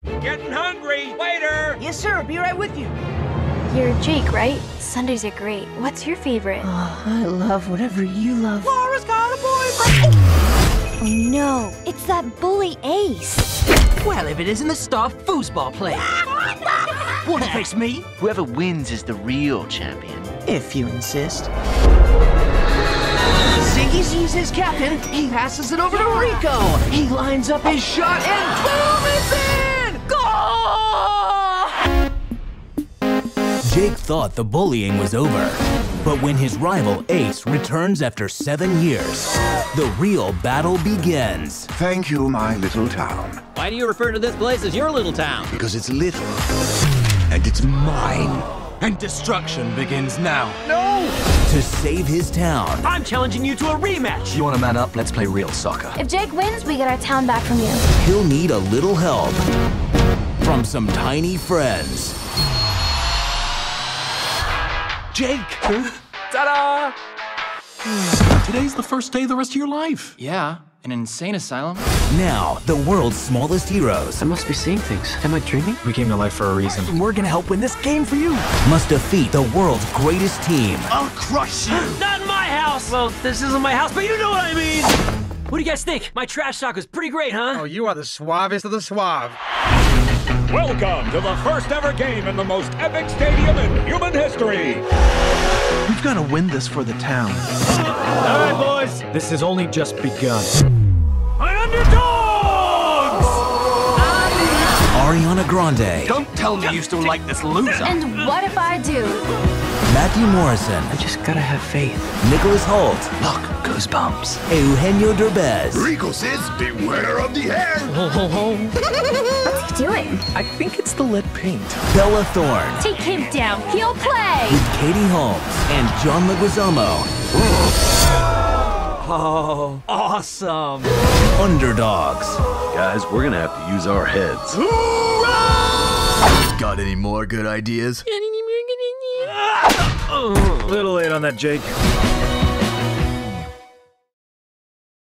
Getting hungry. Waiter! Yes, sir. Be right with you. You're Jake, right? Sundays are great. What's your favorite? Oh, I love whatever you love. Laura's got a boyfriend! Oh no, it's that bully Ace. Well, if it isn't the star foosball player. What, face me? Whoever wins is the real champion. If you insist. Ziggy sees his captain. He passes it over to Rico. He lines up his shot and boom, it's in! Goal! Jake thought the bullying was over. But when his rival Ace returns after 7 years, the real battle begins. Thank you, my little town. Why do you refer to this place as your little town? Because it's little. And it's mine. And destruction begins now. No! To save his town. I'm challenging you to a rematch. You want to man up? Let's play real soccer. If Jake wins, we get our town back from you. He'll need a little help from some tiny friends. Jake! Ta-da! Today's the first day of the rest of your life. Yeah, an insane asylum. Now, the world's smallest heroes I must be seeing things. Am I dreaming? We came to life for a reason. We're gonna help win this game for you. must defeat the world's greatest team. I'll crush you! Not in my house! Well, this isn't my house, but you know what I mean! What do you guys think? My trash talk was pretty great, huh? Oh, you are the suavest of the suave. Welcome to the first ever game in the most epic stadium in human history. We've got to win this for the town. All right, boys. This has only just begun. My underdogs! Ariana Grande, Don't tell me you still like this loser. And what if I do? Matthew Morrison, I just gotta have faith. Nicholas Hoult, Look, goosebumps. Eugenio Derbez, Rico says, beware of the hair! What's he doing? I think it's the lead paint. Bella Thorne, Take him down. He'll play. with Katie Holmes and John Leguizamo. Oh, awesome. Underdogs. Guys, we're gonna have to use our heads. Got any more good ideas? Little late on that, Jake.